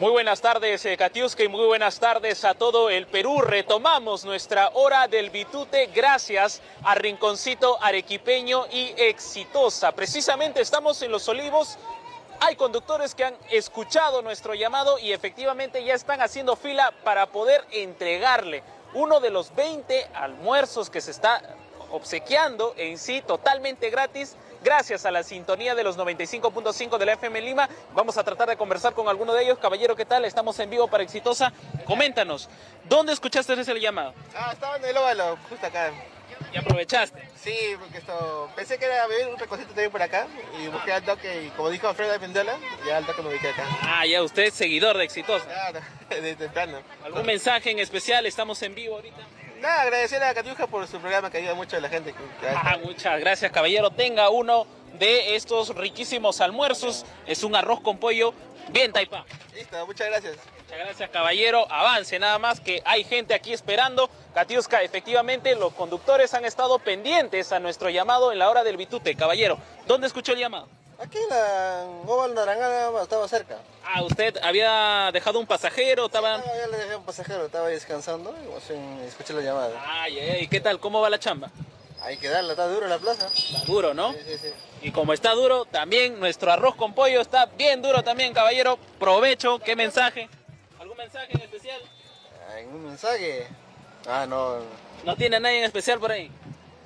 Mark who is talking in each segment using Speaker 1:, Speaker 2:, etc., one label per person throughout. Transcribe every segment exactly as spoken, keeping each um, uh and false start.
Speaker 1: Muy buenas tardes, eh, Katiuska, y muy buenas tardes a todo el Perú. Retomamos nuestra hora del Bitute gracias a Rinconcito Arequipeño y Exitosa. Precisamente estamos en Los Olivos. Hay conductores que han escuchado nuestro llamado y efectivamente ya están haciendo fila para poder entregarle uno de los veinte almuerzos que se está obsequiando en sí totalmente gratis. Gracias a la sintonía de los noventa y cinco punto cinco de la F M Lima, vamos a tratar de conversar con alguno de ellos. Caballero, ¿qué tal? Estamos en vivo para Exitosa. Coméntanos, ¿dónde escuchaste ese llamado?
Speaker 2: Ah, estaba en el óvalo, justo acá.
Speaker 1: ¿Y aprovechaste?
Speaker 2: Sí, porque esto... pensé que era beber un recocito también por acá y busqué al toque y como dijo Alfredo Mendola, ya al toque me ubiqué acá.
Speaker 1: Ah, ya, usted es seguidor de Exitosa.
Speaker 2: Claro, de temprano.
Speaker 1: ¿Algún mensaje en especial? Estamos en vivo ahorita.
Speaker 2: Nada, agradecer a Katiuska por su programa que ayuda mucho a la gente. Que...
Speaker 1: Ah, muchas gracias, caballero. Tenga uno de estos riquísimos almuerzos. Es un arroz con pollo bien taipá.
Speaker 2: Listo, muchas gracias.
Speaker 1: Muchas gracias, caballero. Avance nada más, que hay gente aquí esperando. Katiuska, efectivamente, los conductores han estado pendientes a nuestro llamado en la hora del Bitute. Caballero, ¿dónde escuchó el llamado?
Speaker 2: Aquí en la óvalo Narangana estaba cerca.
Speaker 1: Ah, ¿usted había dejado un pasajero? Estaba...
Speaker 2: Sí, no, ya le dejé un pasajero, estaba ahí descansando y escuché la llamada.
Speaker 1: Ay, ay, ¿y qué tal? ¿Cómo va la chamba?
Speaker 2: Hay que darle, está duro la plaza.
Speaker 1: Está duro, ¿no?
Speaker 2: Sí, sí, sí.
Speaker 1: Y como está duro, también nuestro arroz con pollo está bien duro también, caballero. Provecho, ¿qué mensaje? ¿Algún mensaje en especial?
Speaker 2: ¿Algún mensaje? Ah, no.
Speaker 1: ¿No tiene nadie en especial por ahí?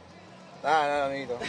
Speaker 2: Ah, no, amiguito.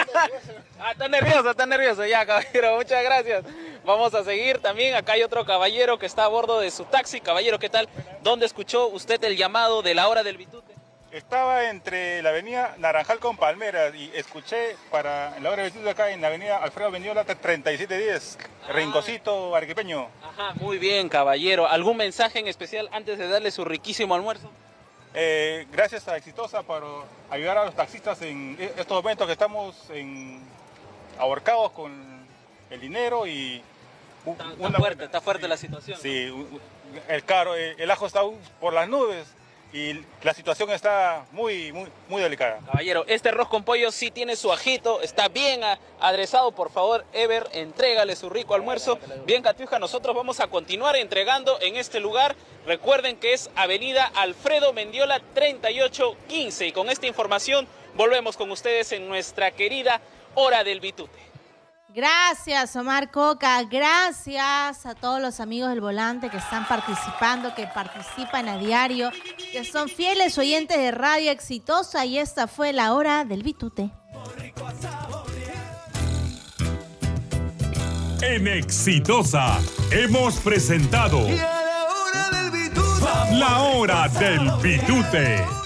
Speaker 1: Ah, está nervioso, está nervioso. Ya, caballero, muchas gracias. Vamos a seguir también. Acá hay otro caballero que está a bordo de su taxi. Caballero, ¿qué tal? ¿Dónde escuchó usted el llamado de la hora del Bitute?
Speaker 3: Estaba entre la avenida Naranjal con Palmeras y escuché para la hora del Bitute acá en la avenida Alfredo Mendiola treinta y siete diez, ah. Rinconcito Arequipeño.
Speaker 1: Ajá, muy bien, caballero. ¿Algún mensaje en especial antes de darle su riquísimo almuerzo?
Speaker 3: Eh, gracias a Exitosa por ayudar a los taxistas en estos momentos que estamos en, ahorcados con el dinero y...
Speaker 1: Está, está una, fuerte, está fuerte la situación.
Speaker 3: Sí, ¿no? el caro, el ajo está por las nubes y la situación está muy, muy, muy delicada.
Speaker 1: Caballero, este arroz con pollo sí tiene su ajito, está bien aderezado. Por favor, Ever, entrégale su rico almuerzo. Bien, Katiuska, nosotros vamos a continuar entregando en este lugar. Recuerden que es avenida Alfredo Mendiola treinta y ocho quince. Y con esta información volvemos con ustedes en nuestra querida Hora del Bitute.
Speaker 4: Gracias, Omar Coca. Gracias a todos los amigos del volante que están participando, que participan a diario, que son fieles oyentes de Radio Exitosa. Y esta fue la Hora del Bitute.
Speaker 5: En Exitosa hemos presentado
Speaker 6: Y a la hora del Bitute.
Speaker 5: La Hora del Bitute.